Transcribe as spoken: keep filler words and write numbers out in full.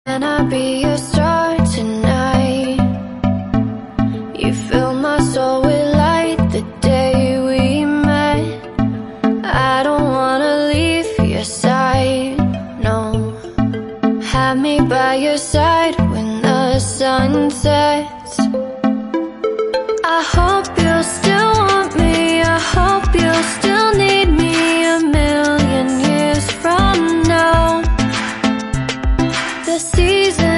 Can I be your star tonight? You fill my soul with light the day we met. I don't wanna leave your side, no. Have me by your side when the sun sets. I hope you'll still want me, I hope you'll still need me a million years from now. The season